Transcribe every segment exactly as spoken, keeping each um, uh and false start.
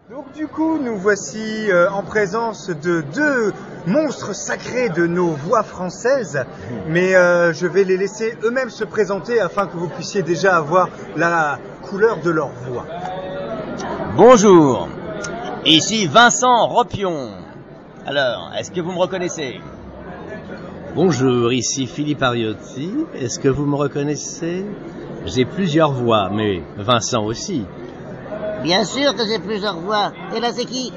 Donc du coup, nous voici euh, en présence de deux monstres sacrés de nos voix françaises, mais euh, je vais les laisser eux-mêmes se présenter afin que vous puissiez déjà avoir la couleur de leur voix. Bonjour, ici Vincent Ropion. Alors, est-ce que vous me reconnaissez? Bonjour, ici Philippe Ariotti. Est-ce que vous me reconnaissez? J'ai plusieurs voix, mais Vincent aussi. Bien sûr que j'ai plusieurs voix. Et là, c'est qui?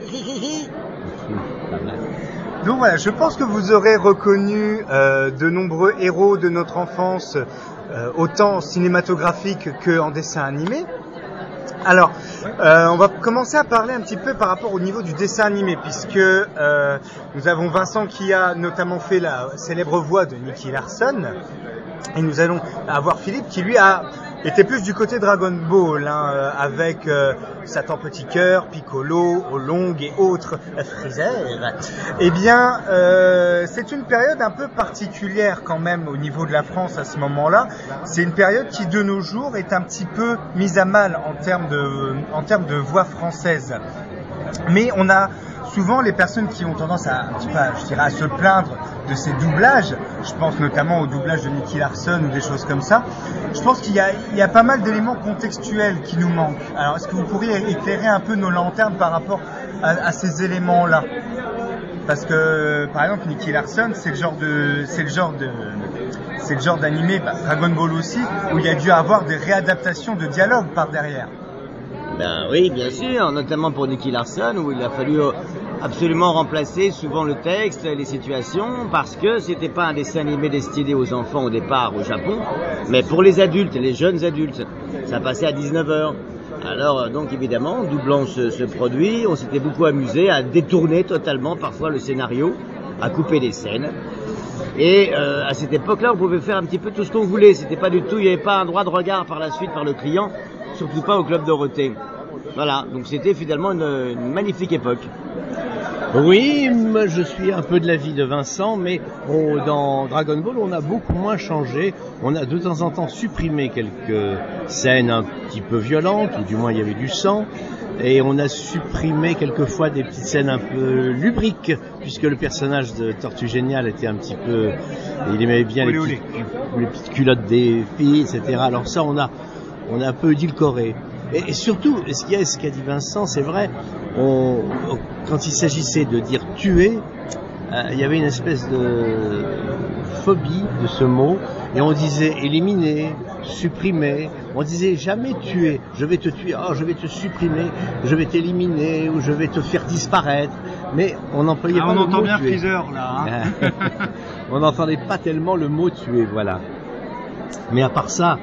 Donc voilà, je pense que vous aurez reconnu euh, de nombreux héros de notre enfance, euh, autant cinématographiques qu'en dessin animé. Alors, euh, on va commencer à parler un petit peu par rapport au niveau du dessin animé, puisque euh, nous avons Vincent qui a notamment fait la célèbre voix de Nicky Larson, et nous allons avoir Philippe qui lui a été plus du côté Dragon Ball, hein, euh, avec euh, Satan Petit Cœur, Piccolo, Oolong et autres euh, Freezer. Eh bien, euh, c'est une période un peu particulière quand même au niveau de la France à ce moment-là. C'est une période qui de nos jours est un petit peu mise à mal en termes de, en termes de voix française. Mais on a souvent les personnes qui ont tendance à, un petit peu, je dirais, à se plaindre de ces doublages. Je pense notamment au doublage de Nicky Larson ou des choses comme ça. Je pense qu'il y a, il y a pas mal d'éléments contextuels qui nous manquent. Alors, est-ce que vous pourriez éclairer un peu nos lanternes par rapport à, à ces éléments-là? Parce que, par exemple, Nicky Larson, c'est le genre de, c'est le genre de, c'est le genre d'animé, bah, Dragon Ball aussi, où il y a dû avoir des réadaptations de dialogues par derrière. Ben oui, bien sûr, notamment pour Nicky Larson, où il a fallu absolument remplacer souvent le texte, les situations, parce que c'était pas un dessin animé destiné aux enfants au départ au Japon, mais pour les adultes, les jeunes adultes. Ça passait à dix-neuf heures. Alors donc évidemment, doublant ce, ce produit, on s'était beaucoup amusé à détourner totalement parfois le scénario, à couper des scènes. Et euh, à cette époque-là, on pouvait faire un petit peu tout ce qu'on voulait. C'était pas du tout, il n'y avait pas un droit de regard par la suite par le client, surtout pas au Club Dorothée. Voilà, donc c'était finalement une, une magnifique époque. Oui, moi je suis un peu de l'avis de Vincent, mais on, dans Dragon Ball, on a beaucoup moins changé. On a de temps en temps supprimé quelques scènes un petit peu violentes, ou du moins il y avait du sang, et on a supprimé quelquefois des petites scènes un peu lubriques, puisque le personnage de Tortue Géniale était un petit peu... Il aimait bien les petites, les petites culottes des filles, et cetera. Alors ça, on a, on a un peu édulcoré. Et, et surtout, ce qu'il y a, ce qu'a dit Vincent, c'est vrai, on, quand il s'agissait de dire tuer, euh, il y avait une espèce de phobie de ce mot, et on disait éliminer, supprimer, on disait jamais tuer, je vais te tuer, oh, je vais te supprimer, je vais t'éliminer, ou je vais te faire disparaître, mais on n'employait ah, pas le mot tuer. On entend bien Freezer là. Hein. On n'entendait pas tellement le mot tuer, voilà. Mais à part ça,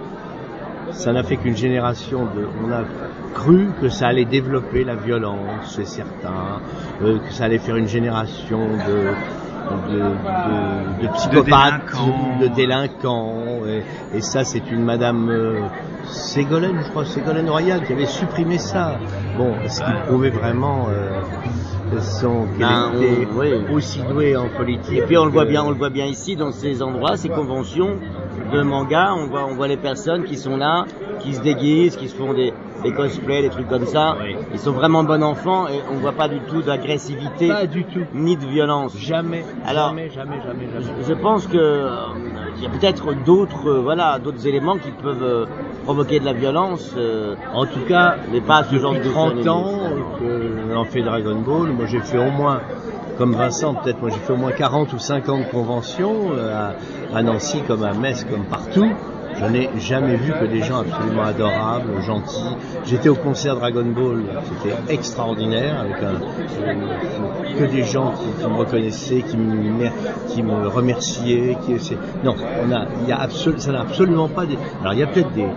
ça n'a fait qu'une génération de... On a cru que ça allait développer la violence, c'est certain, euh, que ça allait faire une génération de, de, de, de psychopathes, de délinquants, de délinquants et, et ça c'est une madame euh, Ségolène, je crois, Ségolène Royal qui avait supprimé ça. Bon, ce qui prouvait vraiment euh, son, qu'elle ben, était on, oui. aussi douée en politique. Et puis on le voit bien, on le voit bien ici dans ces endroits, ces conventions de manga, on voit, on voit les personnes qui sont là, qui se déguisent, qui se font des, des cosplays, des trucs comme ça. Oui. Ils sont vraiment bons enfants et on voit pas du tout d'agressivité, pas du tout, ni de violence. Jamais. Alors, jamais, jamais, jamais, jamais. Je, je pense que euh, il y a peut-être d'autres, euh, voilà, d'autres éléments qui peuvent euh, provoquer de la violence. Euh, en tout cas, mais pas ce genre de trente ans que l'on fait Dragon Ball. Moi, j'ai fait au moins, comme Vincent, peut-être, moi j'ai fait au moins quarante ou cinquante conventions euh, à, à Nancy, comme à Metz, comme partout. Je n'ai jamais vu que des gens absolument adorables, gentils. J'étais au concert Dragon Ball, c'était extraordinaire, avec un, euh, que des gens qui, qui me reconnaissaient, qui me, qui me remerciaient. Qui, c'est, non, on a, il y a absolu, ça n'a absolument pas des... Alors il y a peut-être des,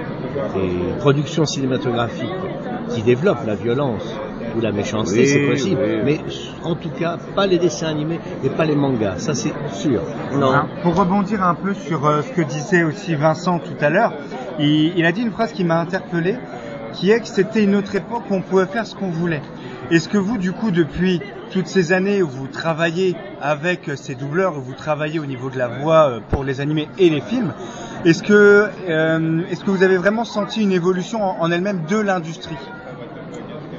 des productions cinématographiques qui développent la violence ou la méchanceté, oui, c'est possible, oui. Mais en tout cas, pas les dessins animés et pas les mangas, ça c'est sûr. Non. Alors, pour rebondir un peu sur euh, ce que disait aussi Vincent tout à l'heure, il, il a dit une phrase qui m'a interpellé, qui est que c'était une autre époque où on pouvait faire ce qu'on voulait. Est-ce que vous, du coup, depuis toutes ces années où vous travaillez avec ces doubleurs, où vous travaillez au niveau de la voix pour les animés et les films, est-ce que, euh, est-ce que vous avez vraiment senti une évolution en, en elle-même de l'industrie ?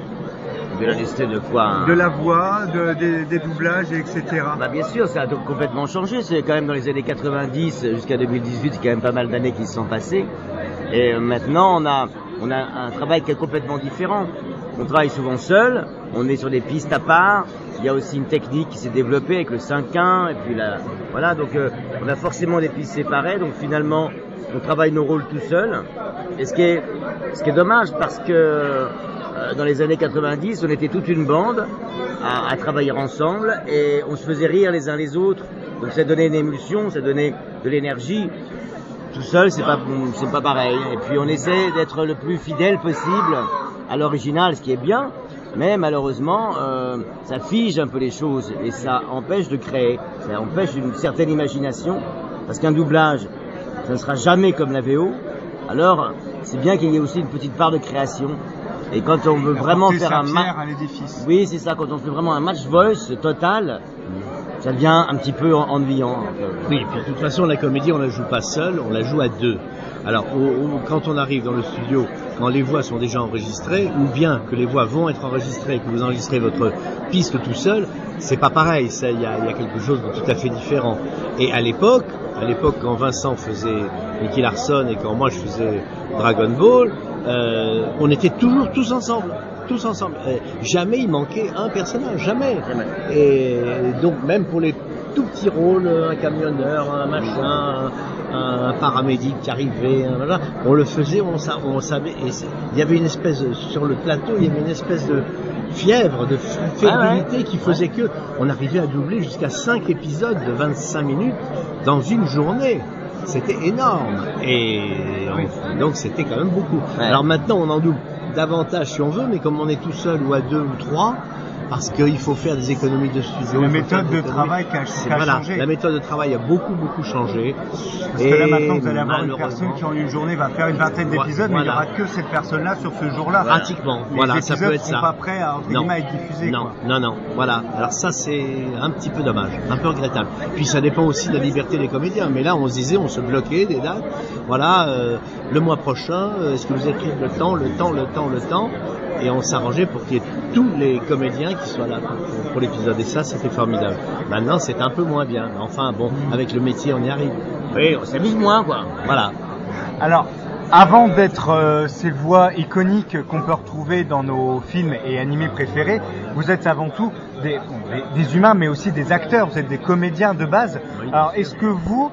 De l'industrie de quoi hein? De la voix, de, des, des doublages, et cetera. Bah bien sûr, ça a donc complètement changé. C'est quand même dans les années quatre-vingt-dix jusqu'à deux mille dix-huit, il y a quand même pas mal d'années qui se sont passées. Et euh, maintenant, on a, on a un travail qui est complètement différent. On travaille souvent seul, on est sur des pistes à part. Il y a aussi une technique qui s'est développée avec le cinq un et puis la, voilà. Donc euh, on a forcément des pistes séparées. Donc finalement, on travaille nos rôles tout seul. Et ce qui est, ce qui est dommage parce que euh, dans les années quatre-vingt-dix, on était toute une bande à, à travailler ensemble et on se faisait rire les uns les autres. Donc ça donnait une émulsion, ça donnait de l'énergie. Tout seul, c'est pas, c'est pas pareil. Et puis on essaie d'être le plus fidèle possible à l'original, ce qui est bien. Mais malheureusement, euh, ça fige un peu les choses et ça empêche de créer. Ça empêche une certaine imagination parce qu'un doublage, ça ne sera jamais comme la V O. Alors, c'est bien qu'il y ait aussi une petite part de création. Et quand on veut vraiment faire un match, oui, c'est ça. Quand on fait vraiment un match voice total, ça devient un petit peu ennuyant. Oui, et puis de toute façon, la comédie, on la joue pas seule, on la joue à deux. Alors, au, au, quand on arrive dans le studio, quand les voix sont déjà enregistrées, ou bien que les voix vont être enregistrées et que vous enregistrez votre piste tout seul, c'est pas pareil. Ça, il y a, y a quelque chose de tout à fait différent. Et à l'époque, à l'époque, quand Vincent faisait Nicky Larson et quand moi je faisais Dragon Ball, euh, on était toujours tous ensemble. Tous ensemble. Euh, jamais il manquait un personnage, jamais. jamais. Et donc même pour les tout petits rôles, un camionneur, un machin, un, un paramédic qui arrivait, un, voilà, on le faisait, on, on savait. Et il y avait une espèce de, sur le plateau, il y avait une espèce de fièvre, de fébrilité ah ouais. qui faisait ouais. que on arrivait à doubler jusqu'à cinq épisodes de vingt-cinq minutes dans une journée. C'était énorme. Et on, donc c'était quand même beaucoup. Ouais. Alors maintenant on en double davantage si on veut, mais comme on est tout seul ou à deux ou trois, parce qu'il faut faire des économies de studio. La méthode de travail qui a, qui a voilà, changé. La méthode de travail a beaucoup beaucoup changé. Parce et que là maintenant vous allez avoir une personne qui en une journée va faire une vingtaine d'épisodes, voilà. mais il n'y aura que cette personne-là sur ce jour-là. Pratiquement. Les voilà, ça peut être sont ça. Pas prêts à, non. à être diffusés. Non, quoi. non, non. Voilà. Alors ça c'est un petit peu dommage, un peu regrettable. Puis ça dépend aussi de la liberté des comédiens. Mais là on se disait, on se bloquait des dates. Voilà, euh, le mois prochain, est-ce que vous écrivez le temps, le temps, le temps, le temps, et on s'arrangeait pour qu'il y ait tous les comédiens qui soient là pour, pour l'épisode. Et ça, c'était formidable. Maintenant, c'est un peu moins bien. Mais enfin, bon, avec le métier, on y arrive. Oui, on s'amuse moins, quoi. Voilà. Alors, avant d'être euh, ces voix iconiques qu'on peut retrouver dans nos films et animés préférés, vous êtes avant tout des, des, des humains, mais aussi des acteurs. Vous êtes des comédiens de base. Oui. Alors, est-ce que vous,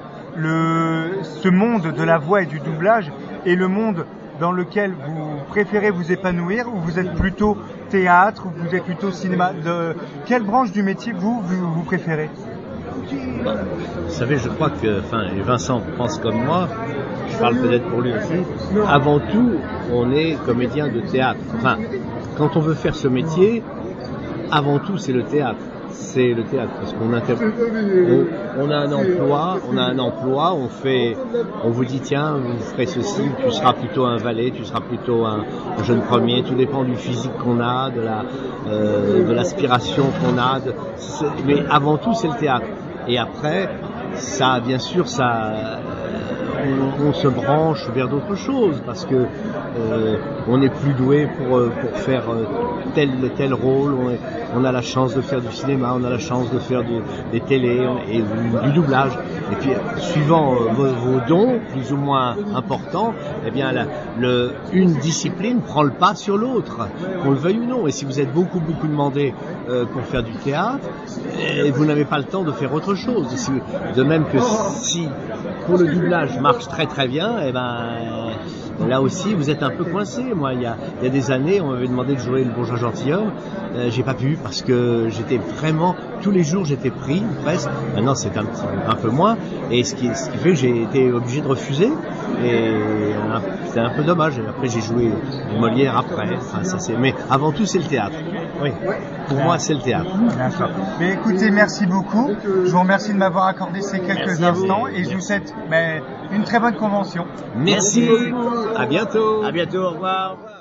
le, ce monde de la voix et du doublage est le monde dans lequel vous préférez vous épanouir, ou vous êtes plutôt théâtre, ou vous êtes plutôt cinéma? De quelle branche du métier vous, vous, vous préférez? Bah, vous savez, je crois que, enfin, Vincent pense comme moi, je parle peut-être pour lui aussi, avant tout, on est comédien de théâtre. Enfin, quand on veut faire ce métier, avant tout, c'est le théâtre. C'est le théâtre, parce qu'on interprète. On, on a un emploi, on a un emploi, on fait, on vous dit tiens, vous ferez ceci, tu seras plutôt un valet, tu seras plutôt un jeune premier, tout dépend du physique qu'on a, de la, euh, de l'aspiration qu'on a, de, mais avant tout c'est le théâtre. Et après, ça, bien sûr, ça, on, on se branche vers d'autres choses parce que euh, on est plus doué pour pour faire tel tel rôle. On, est, on a la chance de faire du cinéma, on a la chance de faire du, des télés et du, du doublage. Et puis, suivant euh, vos, vos dons, plus ou moins importants, eh bien, la, le, une discipline prend le pas sur l'autre, qu'on le veuille ou non. Et si vous êtes beaucoup beaucoup demandé euh, pour faire du théâtre, et vous n'avez pas le temps de faire autre chose. Si, de même que si pour le doublage marche très très bien, eh ben là aussi vous êtes un peu coincé. Moi, il y a, il y a des années, on m'avait demandé de jouer le bourgeois gentilhomme, euh, j'ai pas pu parce que j'étais vraiment tous les jours j'étais pris presque. Maintenant c'est un petit un peu moins, et ce qui ce qui fait que j'ai été obligé de refuser, et euh, c'est un peu dommage. Après j'ai joué Molière après. Enfin, ça c'est. Mais avant tout c'est le théâtre. Oui. Pour moi c'est le théâtre. D'accord. Mais écoutez, merci beaucoup. Je vous remercie de m'avoir accordé ces quelques merci instants et je vous souhaite mais, une très bonne convention. Merci. À bientôt. À bientôt. Au revoir.